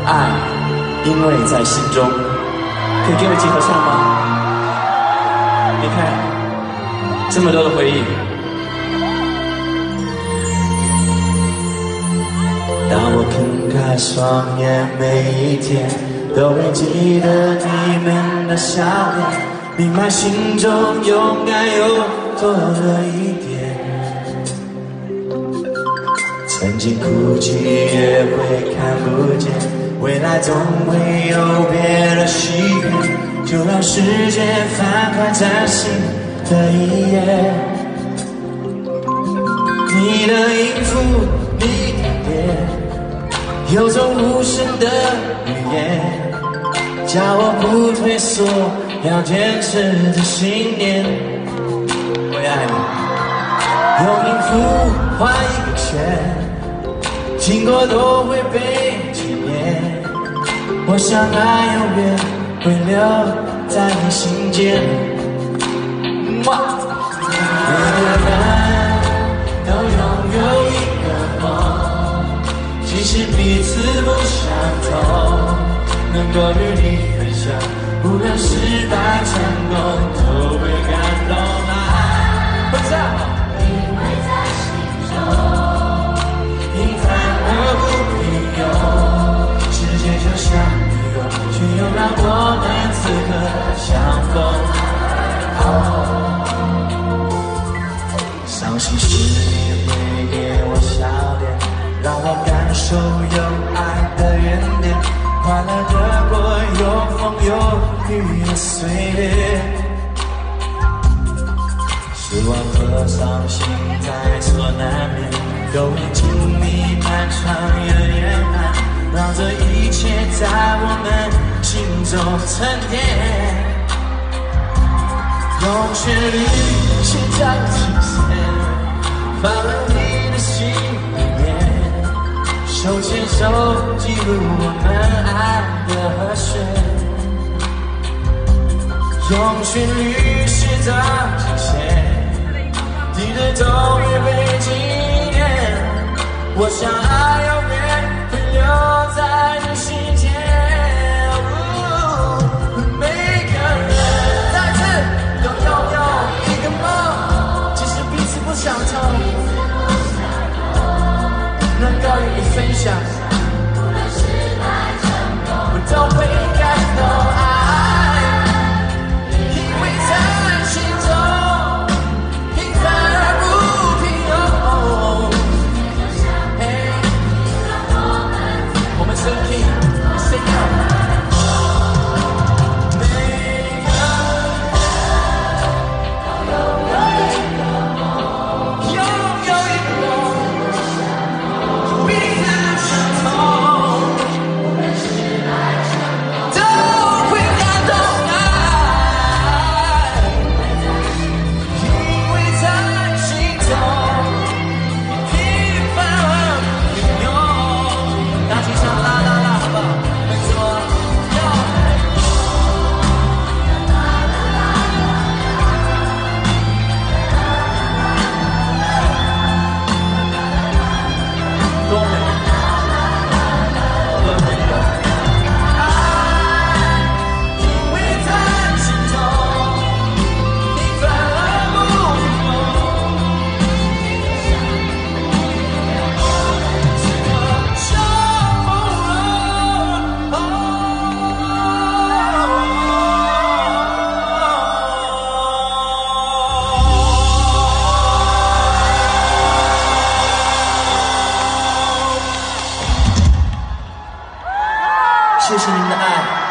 爱，因为在心中。可以给我一起合唱吗？你看，这么多的回忆。当我睁开双眼，每一天都会记得你们的笑脸，明白心中勇敢又多了一点。曾经哭泣也会看不见，未来总会有别的喜悦，就让时间翻开崭新的一页。你的音符，你的脸，有种无声的语言，叫我不退缩，要坚持的信念。我也爱你，用音符画一个圈，经过都会被纪念。我想爱永远会留在你心间。每个人都拥有一个梦，即使彼此不相同，能够与你分享，无论失败成功，都会感动爱。会唱。因为在心中平凡而不平庸，世界就像迷宫，却又让我们此刻相逢。伤心时你会给我笑脸，让我感受有爱的原点，快乐的过有风有雨的岁月。失望和伤心在所难免，都会经历漫长的圆满，让这一切在我们心中沉淀。用旋律写下期限，放入你的心里面，手牵手记录我们爱的和弦。用旋律写着期限，敌人都会被纪念。我想爱永远会留在你心间。每个人在此都拥有一个梦，即使彼此不相同，能够与你分享，无论失败成功，我都会感动爱。谢谢您的爱。